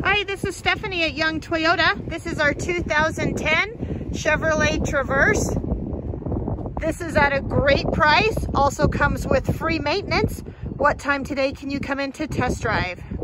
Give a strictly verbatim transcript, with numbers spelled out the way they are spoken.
Hi, this is Stephanie at Young Toyota. This is our two thousand ten Chevrolet Traverse. This is at a great price. Also comes with free maintenance. What time today can you come in to test drive?